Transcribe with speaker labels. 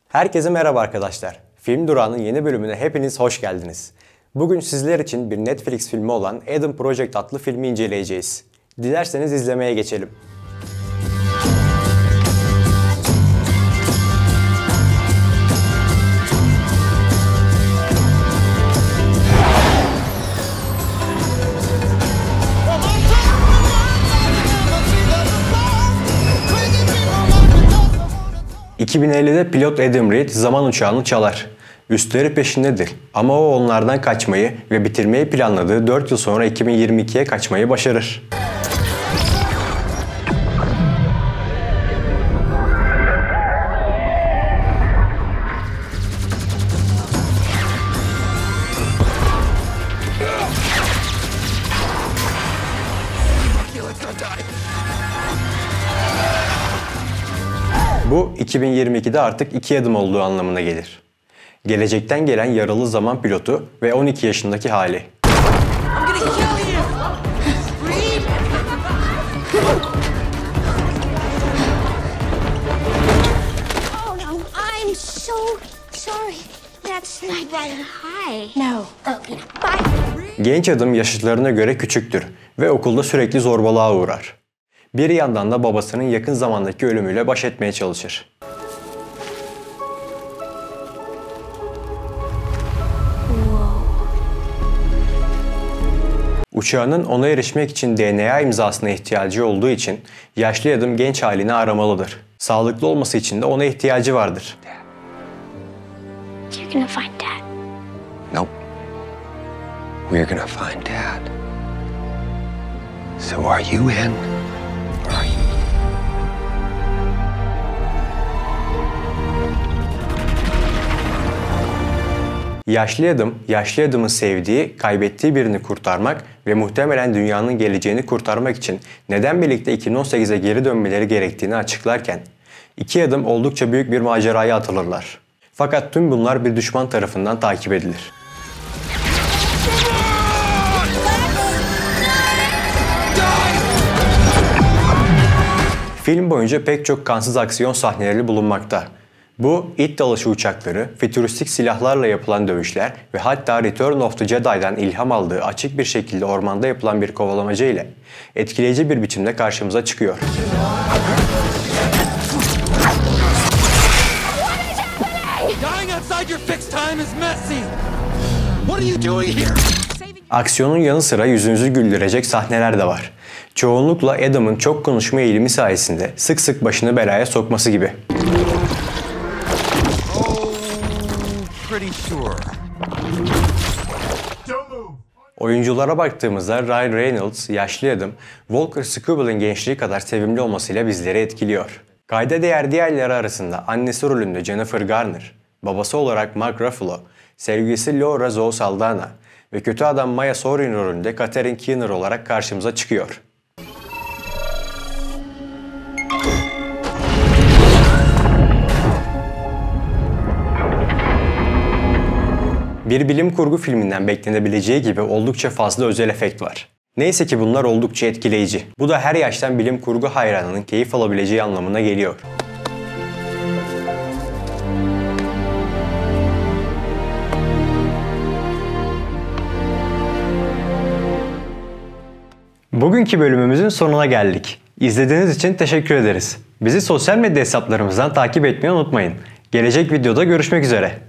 Speaker 1: Herkese merhaba arkadaşlar. Film Durağı'nın yeni bölümüne hepiniz hoş geldiniz. Bugün sizler için bir Netflix filmi olan Eden Project adlı filmi inceleyeceğiz. Dilerseniz izlemeye geçelim. ...2050'de pilot Adam Reed zaman uçağını çalar. Üstleri peşindedir ama o onlardan kaçmayı ve bitirmeyi planladığı 4 yıl sonra 2022'ye kaçmayı başarır. Bu 2022'de artık 2 adım olduğu anlamına gelir. Gelecekten gelen yaralı zaman pilotu ve 12 yaşındaki hali. Genç adam yaşıtlarına göre küçüktür ve okulda sürekli zorbalığa uğrar. Bir yandan da babasının yakın zamandaki ölümüyle baş etmeye çalışır. Uçağının ona erişmek için DNA imzasına ihtiyacı olduğu için yaşlı adam genç halini aramalıdır. Sağlıklı olması için de ona ihtiyacı vardır.
Speaker 2: You're gonna find Dad.
Speaker 3: Nope. We're gonna find Dad. So are you in? Or are you?
Speaker 1: Yaşlı adamın sevdiği, kaybettiği birini kurtarmak ve muhtemelen dünyanın geleceğini kurtarmak için neden birlikte 2018'e geri dönmeleri gerektiğini açıklarken, iki adam oldukça büyük bir maceraya atılırlar. Fakat tüm bunlar bir düşman tarafından takip edilir. Film boyunca pek çok kansız aksiyon sahneleri bulunmakta. Bu, it dalışı uçakları, fütüristik silahlarla yapılan dövüşler ve hatta Return of the Jedi'den ilham aldığı açık bir şekilde ormanda yapılan bir kovalamaca ile etkileyici bir biçimde karşımıza çıkıyor. Aksiyonun yanı sıra yüzünüzü güldürecek sahneler de var. Çoğunlukla Adam'ın çok konuşma eğilimi sayesinde sık sık başını belaya sokması gibi. Oyunculara baktığımızda Ryan Reynolds, yaşlı adam, Walker Scooble'ın gençliği kadar sevimli olmasıyla bizleri etkiliyor. Kayda değer diğerleri arasında annesi rolünde Jennifer Garner, babası olarak Mark Ruffalo, sevgilisi Laura Zoe Saldana ve kötü adam Maya Sorin rolünde Catherine Keener olarak karşımıza çıkıyor. Bir bilim kurgu filminden beklenebileceği gibi oldukça fazla özel efekt var. Neyse ki bunlar oldukça etkileyici. Bu da her yaştan bilim kurgu hayranının keyif alabileceği anlamına geliyor. Bugünkü bölümümüzün sonuna geldik. İzlediğiniz için teşekkür ederiz. Bizi sosyal medya hesaplarımızdan takip etmeyi unutmayın. Gelecek videoda görüşmek üzere.